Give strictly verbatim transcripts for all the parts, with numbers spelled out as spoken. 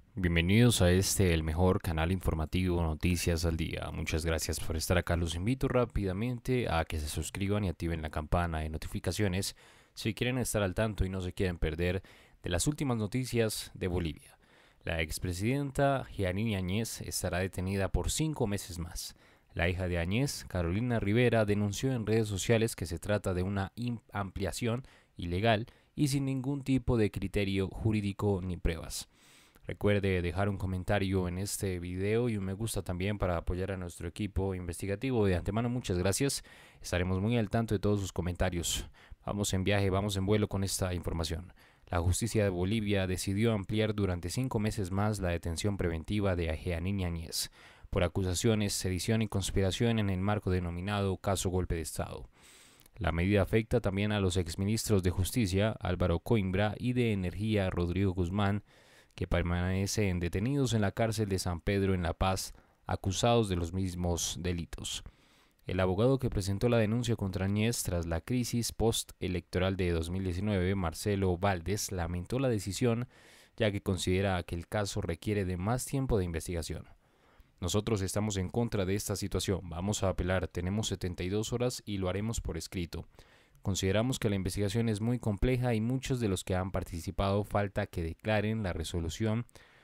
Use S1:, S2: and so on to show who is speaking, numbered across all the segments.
S1: Bienvenidos a este, el mejor canal informativo Noticias al Día. Muchas gracias por estar acá. Los invito rápidamente a que se suscriban y activen la campana de notificaciones si quieren estar al tanto y no se quieren perder de las últimas noticias de Bolivia. La expresidenta Jeanine Áñez estará detenida por cinco meses más. La hija de Áñez, Carolina Rivera, denunció en redes sociales que se trata de una ampliación ilegal y sin ningún tipo de criterio jurídico ni pruebas. Recuerde dejar un comentario en este video y un me gusta también para apoyar a nuestro equipo investigativo. De antemano, muchas gracias. Estaremos muy al tanto de todos sus comentarios. Vamos en viaje, vamos en vuelo con esta información. La justicia de Bolivia decidió ampliar durante cinco meses más la detención preventiva de Jeanine Áñez por acusaciones, sedición y conspiración en el marco denominado caso Golpe de Estado. La medida afecta también a los exministros de Justicia, Álvaro Coimbra, y de Energía, Rodrigo Guzmán, que permanecen detenidos en la cárcel de San Pedro en La Paz, acusados de los mismos delitos. El abogado que presentó la denuncia contra Áñez tras la crisis postelectoral de dos mil diecinueve, Marcelo Valdés, lamentó la decisión, ya que considera que el caso requiere de más tiempo de investigación. Nosotros estamos en contra de esta situación, vamos a apelar, tenemos setenta y dos horas y lo haremos por escrito. Consideramos que la investigación es muy compleja y muchos de los que han participado falta que declaren. La resolución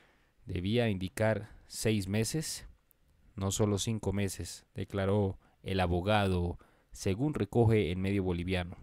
S1: debía indicar seis meses, no solo cinco meses, declaró el abogado, según recoge el medio boliviano.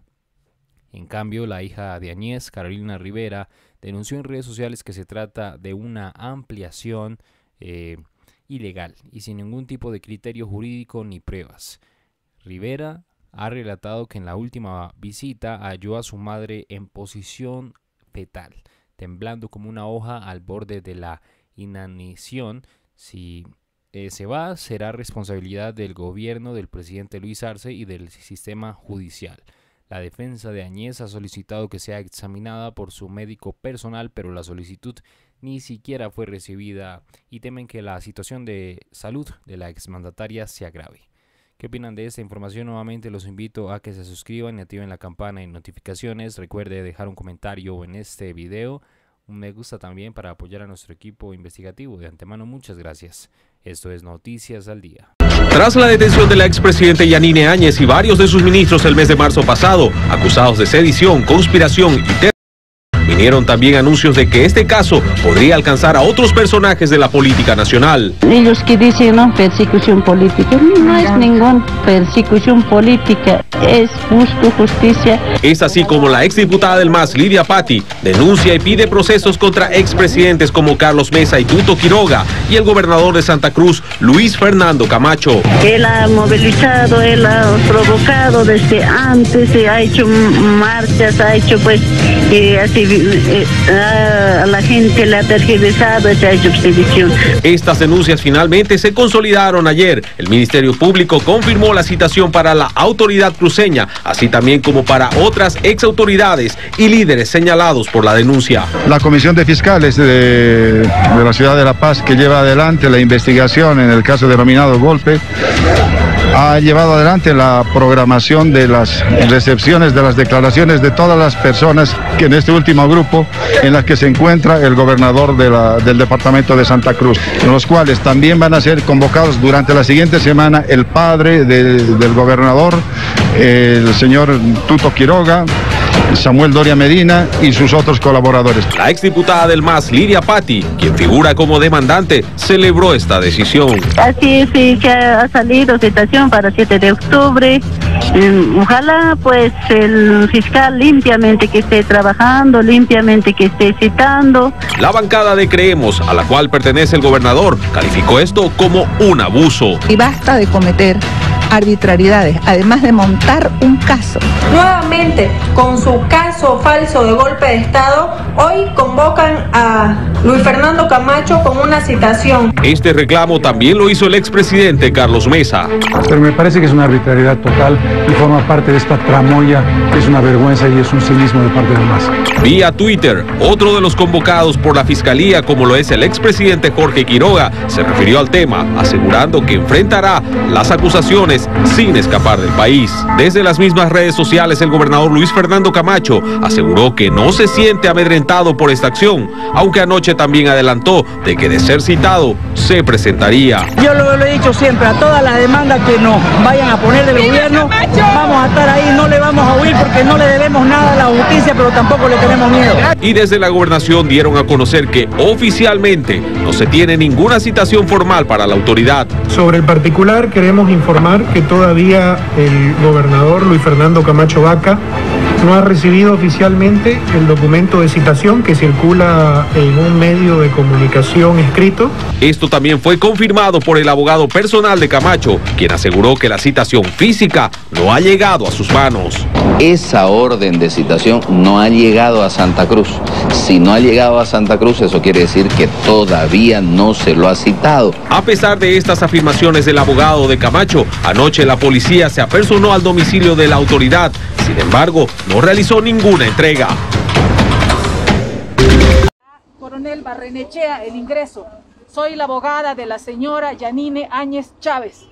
S1: En cambio, la hija de Áñez, Carolina Rivera, denunció en redes sociales que se trata de una ampliación eh, ilegal y sin ningún tipo de criterio jurídico ni pruebas. Rivera ha relatado que en la última visita halló a su madre en posición fetal, temblando como una hoja al borde de la inanición. Si eh, se va, será responsabilidad del gobierno del presidente Luis Arce y del sistema judicial. La defensa de Áñez ha solicitado que sea examinada por su médico personal, pero la solicitud ni siquiera fue recibida y temen que la situación de salud de la exmandataria se agrave. ¿Qué opinan de esta información? Nuevamente los invito a que se suscriban y activen la campana de notificaciones. Recuerde dejar un comentario en este video, un me gusta también para apoyar a nuestro equipo investigativo. De antemano, muchas gracias. Esto es Noticias al Día.
S2: Tras la detención de la expresidenta Jeanine Áñez y varios de sus ministros el mes de marzo pasado, acusados de sedición, conspiración y terrorismo, vinieron también anuncios de que este caso podría alcanzar a otros personajes de la política nacional.
S3: Ellos que dicen, no, persecución política, no es ninguna persecución política, es justo, justicia.
S2: Es así como la exdiputada del M A S, Lidia Patti, denuncia y pide procesos contra expresidentes como Carlos Mesa y Tuto Quiroga y el gobernador de Santa Cruz, Luis Fernando Camacho.
S3: Él ha movilizado, él ha provocado desde antes, ha hecho marchas, ha hecho pues, eh, así, eh, a la gente le ha tergiversado, se ha hecho sedición.
S2: Estas denuncias finalmente se consolidaron ayer. El Ministerio Público confirmó la citación para la autoridad cruceña, así también como para otras exautoridades y líderes señalados por la denuncia.
S4: La Comisión de Fiscales de, de la Ciudad de La Paz, que lleva adelante la investigación en el caso denominado Golpe, ha llevado adelante la programación de las recepciones de las declaraciones de todas las personas que en este último grupo, en las que se encuentra el gobernador de la, del departamento de Santa Cruz, en los cuales también van a ser convocados durante la siguiente semana el padre de, del gobernador, el señor Tuto Quiroga, Samuel Doria Medina y sus otros colaboradores.
S2: La exdiputada del M A S, Lidia Patti, quien figura como demandante, celebró esta decisión.
S3: Así es, sí, que ha salido citación para siete de octubre. Ojalá pues el fiscal limpiamente que esté trabajando, limpiamente que esté citando.
S2: La bancada de Creemos, a la cual pertenece el gobernador, calificó esto como un abuso.
S5: Y basta de cometer arbitrariedades, además de montar un caso.
S6: Nuevamente, con su caso falso de golpe de Estado, hoy convocan a Luis Fernando Camacho con una citación.
S2: Este reclamo también lo hizo el expresidente Carlos Mesa.
S7: Pero me parece que es una arbitrariedad total y forma parte de esta tramoya, que es una vergüenza y es un cinismo de parte del M A S.
S2: Vía Twitter, otro de los convocados por la Fiscalía, como lo es el expresidente Jorge Quiroga, se refirió al tema, asegurando que enfrentará las acusaciones sin escapar del país. Desde las mismas redes sociales, el gobernador Luis Fernando Camacho aseguró que no se siente amedrentado por esta acción, aunque anoche anoche también adelantó de que de ser citado se presentaría.
S8: Yo lo, lo he dicho siempre, a todas las demandas que nos vayan a poner del gobierno, vamos a estar ahí, no le vamos a huir porque no le debemos nada a la justicia, pero tampoco le tenemos miedo.
S2: Y desde la gobernación dieron a conocer que oficialmente no se tiene ninguna citación formal para la autoridad.
S9: Sobre el particular queremos informar que todavía el gobernador Luis Fernando Camacho Vaca no ha recibido oficialmente el documento de citación que circula en un medio de comunicación escrito.
S2: Esto también fue confirmado por el abogado personal de Camacho, quien aseguró que la citación física no ha llegado a sus manos.
S10: Esa orden de citación no ha llegado a Santa Cruz. Si no ha llegado a Santa Cruz, eso quiere decir que todavía no se lo ha citado.
S2: A pesar de estas afirmaciones del abogado de Camacho, anoche la policía se apersonó al domicilio de la autoridad. Sin embargo, no realizó ninguna entrega.
S11: Coronel Barrenechea, el ingreso. Soy la abogada de la señora Yanine Áñez Chávez.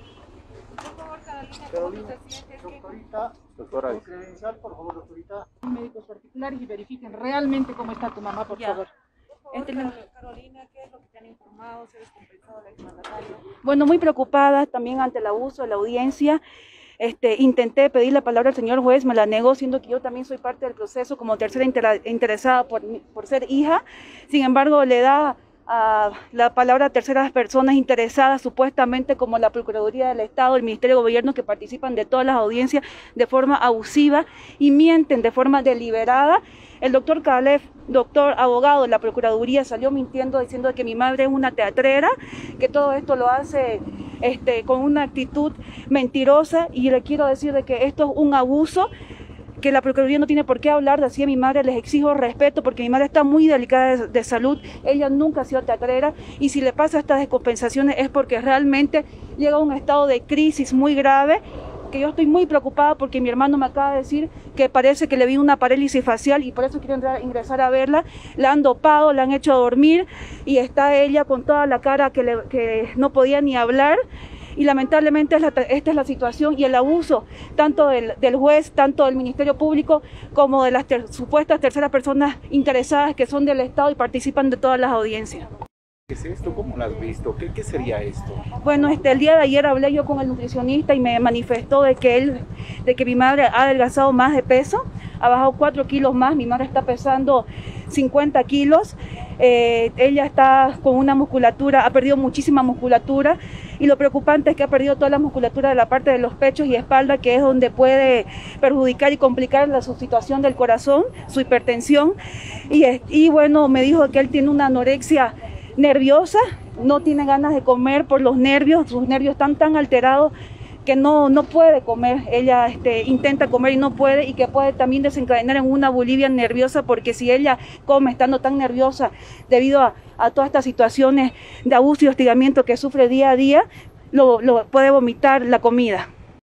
S12: Doctora, credencial, por favor, doctorita.
S11: Médicos particulares y verifiquen realmente cómo está tu mamá, por ya. favor.
S13: Este, Carolina, ¿qué es lo que te han informado? ¿Se ha descompensado la exmandataria?
S14: Bueno, muy preocupada también ante el abuso de la audiencia. Este, intenté pedir la palabra al señor juez, me la negó, siendo que yo también soy parte del proceso como tercera inter interesada por, por ser hija. Sin embargo, le da a la palabra a terceras personas interesadas, supuestamente como la Procuraduría del Estado, el Ministerio de Gobierno, que participan de todas las audiencias de forma abusiva y mienten de forma deliberada. El doctor Calef, doctor abogado de la Procuraduría, salió mintiendo diciendo que mi madre es una teatrera, que todo esto lo hace este, con una actitud mentirosa, y le quiero decir de que esto es un abuso, que la Procuraduría no tiene por qué hablar de así a mi madre. Les exijo respeto porque mi madre está muy delicada de, de salud, ella nunca ha sido teatrera, y si le pasa estas descompensaciones es porque realmente llega a un estado de crisis muy grave, que yo estoy muy preocupada porque mi hermano me acaba de decir que parece que le vi una parálisis facial y por eso quiero entrar, ingresar a verla. La han dopado, la han hecho dormir y está ella con toda la cara que, le, que no podía ni hablar. Y lamentablemente es la, esta es la situación y el abuso tanto del, del juez, tanto del Ministerio Público, como de las ter, supuestas terceras personas interesadas que son del Estado y participan de todas las audiencias.
S12: ¿Qué es esto? ¿Cómo lo has visto? ¿Qué, qué sería esto?
S14: Bueno, este, el día de ayer hablé yo con el nutricionista y me manifestó de que él, de que mi madre ha adelgazado más de peso, ha bajado cuatro kilos más, mi madre está pesando cincuenta kilos, eh, ella está con una musculatura, ha perdido muchísima musculatura, y lo preocupante es que ha perdido toda la musculatura de la parte de los pechos y espalda, que es donde puede perjudicar y complicar la su situación del corazón, su hipertensión, y, y bueno, me dijo que él tiene una anorexia nerviosa, no tiene ganas de comer por los nervios, sus nervios están tan alterados que no, no puede comer. Ella este, intenta comer y no puede, y que puede también desencadenar en una bulimia nerviosa, porque si ella come estando tan nerviosa debido a, a todas estas situaciones de abuso y hostigamiento que sufre día a día, lo, lo puede vomitar la comida.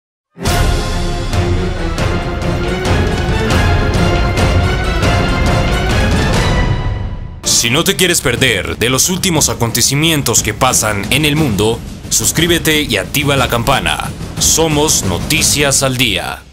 S1: Si no te quieres perder de los últimos acontecimientos que pasan en el mundo, suscríbete y activa la campana. Somos Noticias al Día.